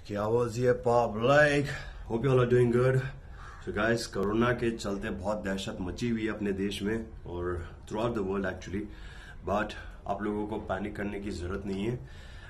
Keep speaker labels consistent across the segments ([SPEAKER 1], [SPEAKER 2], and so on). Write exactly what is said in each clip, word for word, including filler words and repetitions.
[SPEAKER 1] क्या was ये pop like? Hope you all are doing good. So guys, corona के चलते बहुत दहशत मची हुई है अपने देश में और throughout the world actually, but आप लोगों को पैनिक करने की जरूरत नहीं है.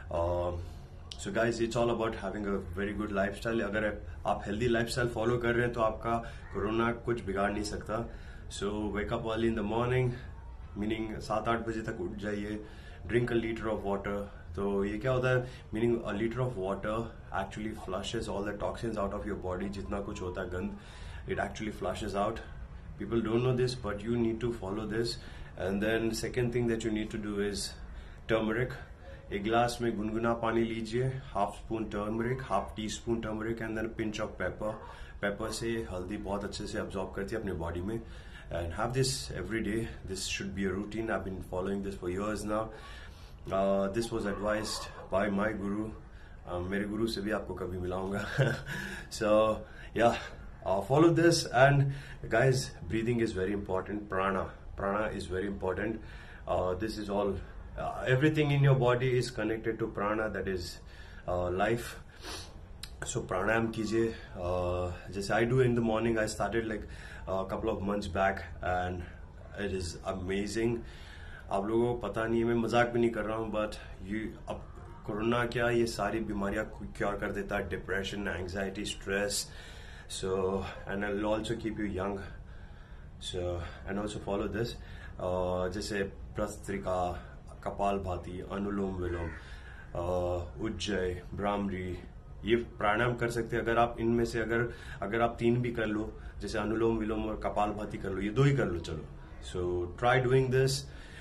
[SPEAKER 1] So guys, it's all about having a very good lifestyle. अगर आप हेल्दी लाइफस्टाइल फॉलो कर रहे हैं तो आपका कोरोना कुछ बिगाड़ नहीं सकता. So wake up early in the morning, meaning सात आठ बजे तक उठ जाइए. Drink a litre of water. तो ये क्या होता है, meaning a litre of water actually flushes all the toxins out of your body. जितना कुछ होता है गंद, it actually flushes out. People don't know this, but you need to follow this. And then second thing that you need to do is turmeric. एक गिलास में गुनगुना पानी लीजिए, half spoon turmeric, half teaspoon turmeric and then pinch of pepper. Pepper से हल्दी बहुत अच्छे से अब्सॉर्ब करती है अपने बॉडी में. And have this every day. This should be a routine. I have been following this for years now. This was advised by my guru. मेरे गुरु से भी आपको कभी मिलाऊंगा. सो या Uh, follow this. And guys, breathing is very important. Prana prana is very important. Uh, this is all uh, everything in your body is connected to prana, that is uh, life. So pranayam kijiye. Uh, just I do in the morning. I started like a couple of months back and it is amazing. आप लोगों को पता नहीं है, मैं मजाक भी नहीं कर रहा हूँ, बट ये अब कोरोना क्या ये सारी बीमारियां क्योर कर देता है. Depression, anxiety, stress. So, and it'll also keep you young. So, and also follow this. Uh, जैसे प्रस्त्रिका, कपालभाति, अनुलोम विलोम, uh, उज्जय, भ्रामरी, ये प्राणायाम कर सकते हैं. अगर आप इनमें से अगर अगर आप तीन भी कर लो, जैसे अनुलोम विलोम और कपालभाति कर लो, ये दो ही कर लो चलो. So try doing this.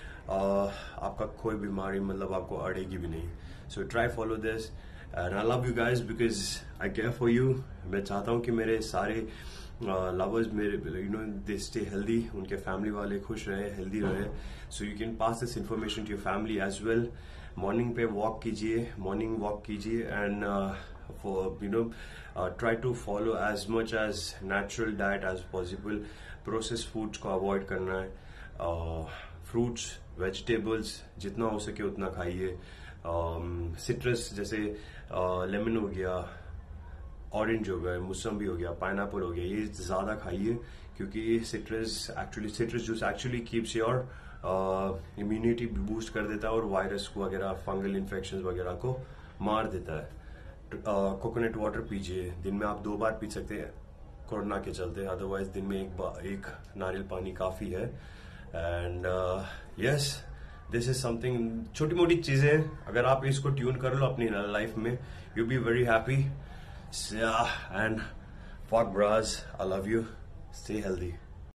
[SPEAKER 1] आपका कोई बीमारी मतलब आपको अड़ेगी भी नहीं. So try follow this. And I love you guys because I care for you. मैं चाहता हूँ कि मेरे सारे लवर्स uh, मेरे you know they stay healthy, उनके फैमिली वाले खुश रहे, हेल्दी रहे. So you can pass this information to your family as well. Morning पे वॉक कीजिए, मॉर्निंग वॉक कीजिए and for you know try to follow as much as natural diet as possible. Process foods को avoid करना है. Fruits, vegetables जितना हो सके उतना खाइए. सिट्रस um, जैसे लेमन uh, हो गया, ऑरेंज हो गया, मौसम्बी हो गया, पाइनएप्पल हो गया, ये ज्यादा खाइए क्योंकि citrus actually citrus juice actually keeps your immunity boost कर देता है और वायरस को वगैरह, फंगल इन्फेक्शन वगैरह को मार देता है. कोकोनट uh, वाटर पीजिए. दिन में आप दो बार पी सकते हैं कोरोना के चलते, अदरवाइज दिन में एक बार एक नारियल पानी काफी है. And yes, this is something, छोटी मोटी चीजें अगर आप इसको ट्यून कर लो अपनी लाइफ में, you be very happy. And फक ब्राज, I love you. Stay healthy.